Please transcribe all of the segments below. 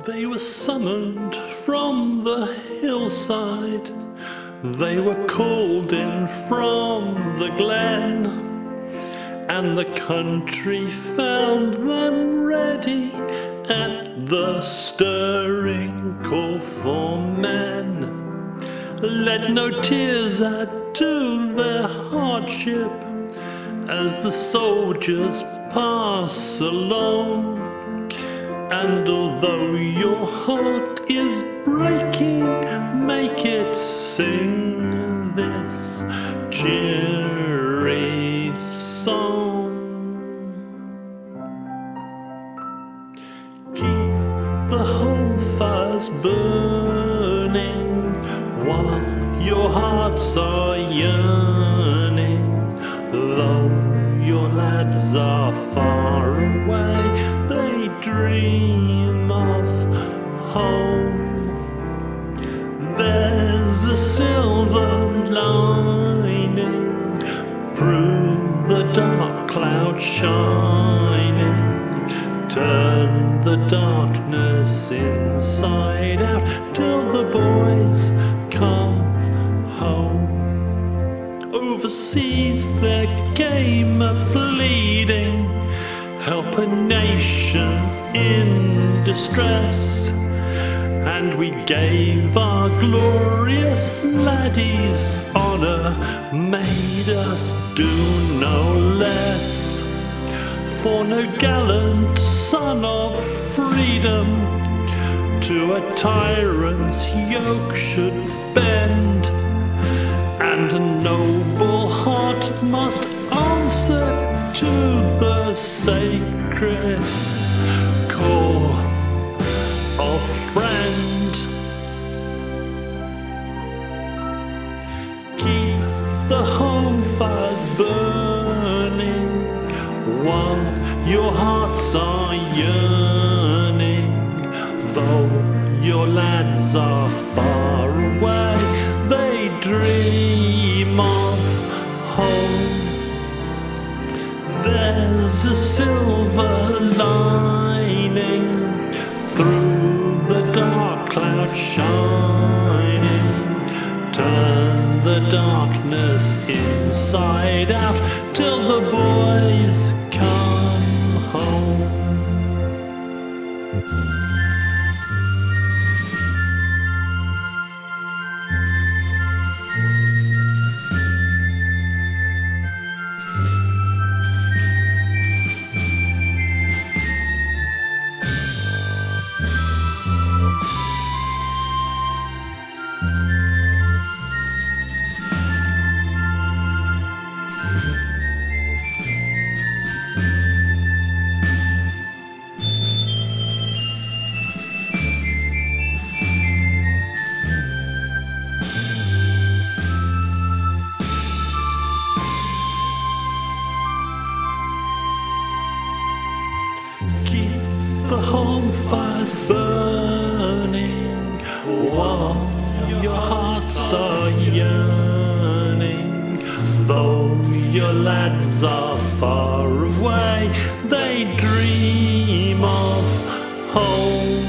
They were summoned from the hillside, they were called in from the glen, and the country found them ready at the stirring call for men. Let no tears add to their hardship as the soldiers pass along. And although your heart is breaking, make it sing this cheery song. Keep the home fires burning while your hearts are yearning. Though your lads are far away, they dream of home. There's a silver lining through the dark cloud shining. Turn the darkness inside out till the boys come home. Overseas there came a pleading, help a nation in distress, and we gave our glorious laddies honour, made us do no less. For no gallant son of freedom to a tyrant's yoke should bend, and a noble heart must answer to the sacred call of friend. Keep the home fires burning while your hearts are yearning. Though your lads are far away, they dream of home. There's a silver lining through the dark cloud shining. Turn the darkness inside out till the boys come home. Keep the home fires burning while your hearts are yearning. Though your lads are far away, they dream of home.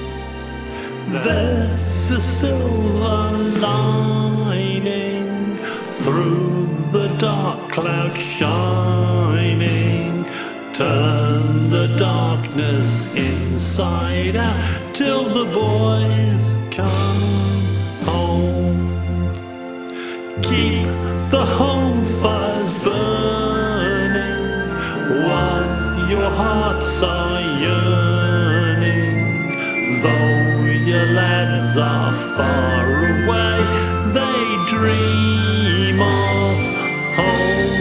There's a silver lining through the dark cloud shining. Turn the darkness inside out till the boys come home. Keep the home fires burning while your hearts are yearning. Though your lads are far away, they dream of home.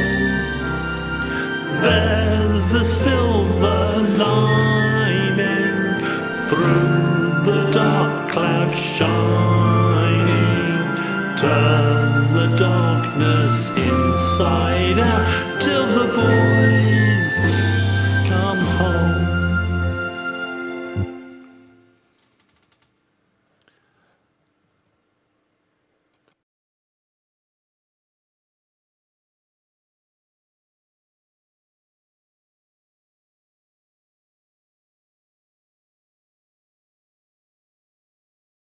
There's a silver lining through the dark cloud shining. Turn the darkness inside out till the boy